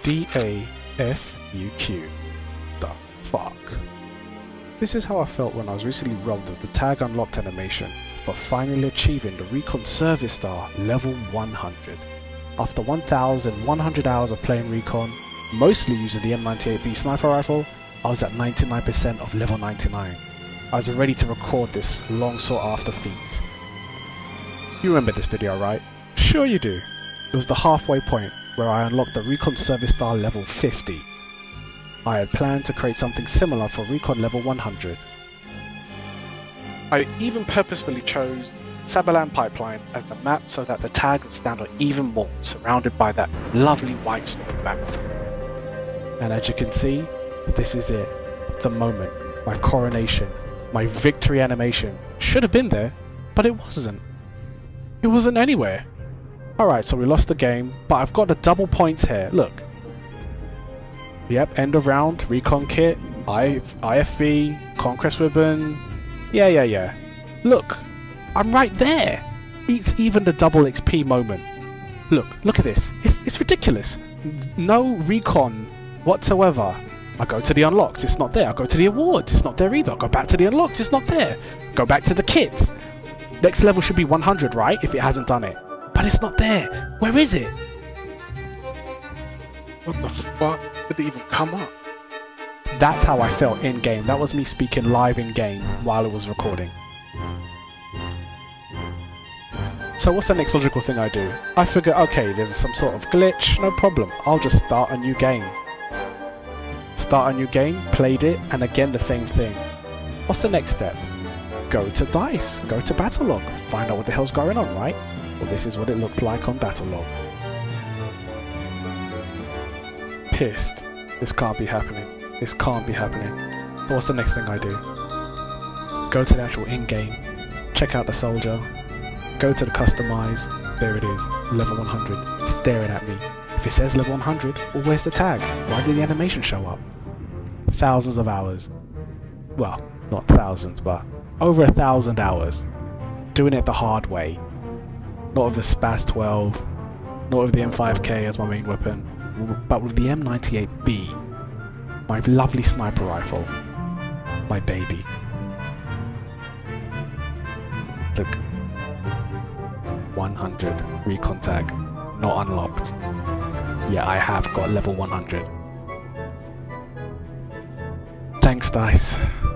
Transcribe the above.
D-A-F-U-Q. The fuck? This is how I felt when I was recently robbed of the tag unlocked animation for finally achieving the Recon Star level 100. After 1,100 hours of playing Recon, mostly using the M98B sniper rifle, I was at 99% of level 99. I was ready to record this long sought after feat. You remember this video, right? Sure you do. It was the halfway point where I unlocked the Recon Star level 50. I had planned to create something similar for Recon level 100. I even purposefully chose Sabalan Pipeline as the map so that the tag would stand out even more, surrounded by that lovely white snow background. And as you can see, this is it. The moment, my coronation, my victory animation should have been there, but it wasn't. It wasn't anywhere. Alright, so we lost the game, but I've got the double points here, look. Yep, end of round, recon kit, IFV, conquest ribbon, yeah. Look, I'm right there. It's even the double XP moment. Look at this, it's ridiculous. No recon whatsoever. I go to the unlocks, it's not there. I go to the awards, it's not there either. I go back to the unlocks, it's not there. Go back to the kits. Next level should be 100, right? If it hasn't done it. But it's not there. Where is it? What the fuck? Did it even come up? That's how I felt in-game. That was me speaking live in-game while it was recording. So what's the next logical thing I do? I figure, okay, there's some sort of glitch, no problem. I'll just start a new game. Start a new game, played it, and again the same thing. What's the next step? Go to DICE, go to Battlelog, find out what the hell's going on, right? Well, this is what it looked like on Battlelog. Pissed. This can't be happening. This can't be happening. So what's the next thing I do? Go to the actual in-game, check out the soldier, go to the customize, there it is, level 100, staring at me. If it says level 100, well where's the tag? Why did the animation show up? Thousands of hours. Well, not thousands, but over 1,000 hours. Doing it the hard way. Not with the SPAS 12, not with the M5K as my main weapon, but with the M98B, my lovely sniper rifle, my baby. Look, 100 recon tag, not unlocked. Yeah, I have got level 100. Thanks, DICE.